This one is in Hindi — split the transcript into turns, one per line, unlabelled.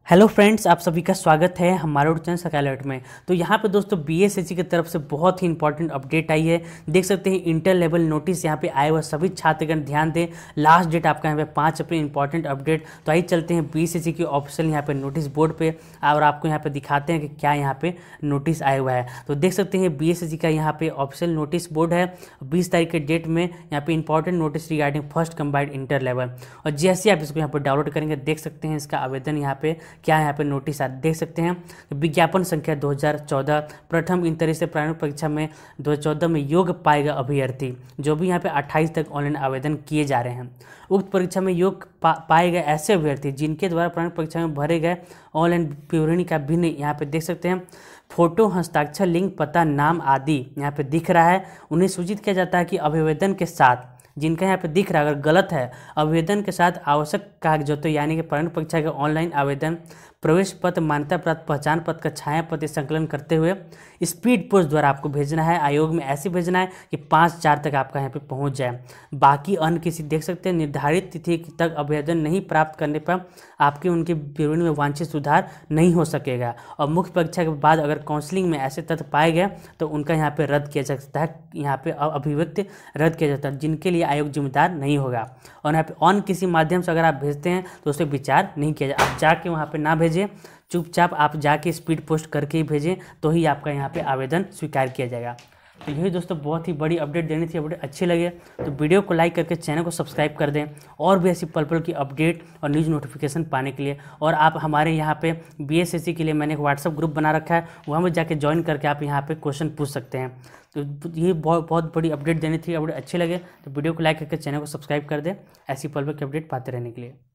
हेलो फ्रेंड्स, आप सभी का स्वागत है हमारे यूट्यूब चैनल सरकारी अलर्ट में। तो यहाँ पे दोस्तों बीएसएससी की तरफ से बहुत ही इंपॉर्टेंट अपडेट आई है। देख सकते हैं इंटर लेवल नोटिस यहाँ पे आए हुआ, सभी छात्रगण ध्यान दें। लास्ट डेट आपका यहाँ पे 5 अप्रैल इंपॉर्टेंट अपडेट। तो आइए चलते हैं बीएसएससी की ऑफिशियल यहाँ पे नोटिस बोर्ड पे और आपको यहाँ पे दिखाते हैं कि क्या यहाँ पे नोटिस आया हुआ है। तो देख सकते हैं बीएसएससी का यहाँ पे ऑफिशियल नोटिस बोर्ड है। 20 तारीख के डेट में यहाँ पे important notice regarding first combined inter level. और जैसे आप इसको यहाँ पर डाउनलोड करेंगे देख सकते हैं इसका आवेदन यहाँ पे क्या यहाँ पे नोटिस देख सकते हैं। विज्ञापन संख्या 2014 प्रथम इंटर से प्रारंभिक परीक्षा में 2014 में योग्य पाएगा अभ्यर्थी, जो भी यहाँ पे 28 तक ऑनलाइन आवेदन किए जा रहे हैं। उक्त परीक्षा में योग्य पाए गए ऐसे अभ्यर्थी जिनके द्वारा प्रारंभिक परीक्षा में भरे गए ऑनलाइन विवरणी का भिन्न यहाँ पे देख सकते हैं फोटो, हस्ताक्षर, लिंक, पता, नाम आदि यहाँ पे दिख रहा है। उन्हें सूचित किया जाता है कि अभिवेदन के साथ, जिनका यहाँ पे दिख रहा है अगर गलत है, आवेदन के साथ आवश्यक कागजातों यानी कि प्रारंभिक परीक्षा के ऑनलाइन आवेदन, प्रवेश पत्र, मान्यता प्राप्त पहचान पत्र का छाया पत्र संकलन करते हुए स्पीड पोस्ट द्वारा आपको भेजना है। आयोग में ऐसे भेजना है कि 5/4 तक आपका यहाँ पे पहुँच जाए। बाकी अन्य किसी देख सकते हैं निर्धारित तिथि तक आवेदन नहीं प्राप्त करने पर आपके उनके विवरणी में वांछित सुधार नहीं हो सकेगा। और मुख्य परीक्षा के बाद अगर काउंसलिंग में ऐसे तथ्य पाए गए तो उनका यहाँ पे रद्द किया जा सकता है, यहाँ पे अभिव्यक्ति रद्द किया जाता है, जिनके लिए आयोग जिम्मेदार नहीं होगा। और यहाँ पे ऑन किसी माध्यम से अगर आप भेजते हैं तो उस पर विचार नहीं किया जाए। आप जाके वहाँ पे ना भेजें, चुपचाप आप जाके स्पीड पोस्ट करके ही भेजें, तो ही आपका यहाँ पे आवेदन स्वीकार किया जाएगा। तो यही दोस्तों बहुत ही बड़ी अपडेट देनी थी। अपडेट अच्छी लगे तो वीडियो को लाइक करके चैनल को सब्सक्राइब कर दें और भी ऐसी पल पल की अपडेट और न्यूज़ नोटिफिकेशन पाने के लिए। और आप हमारे यहाँ पे बीएसएससी के लिए मैंने एक व्हाट्सअप ग्रुप बना रखा है, वहाँ में जाके ज्वाइन करके आप यहाँ पे क्वेश्चन पूछ सकते हैं। तो ये बहुत बड़ी अपडेट देनी थी। अपडेट अच्छी लगे तो वीडियो को लाइक करके चैनल को सब्सक्राइब कर दें ऐसी पल पल की अपडेट पाते रहने के लिए।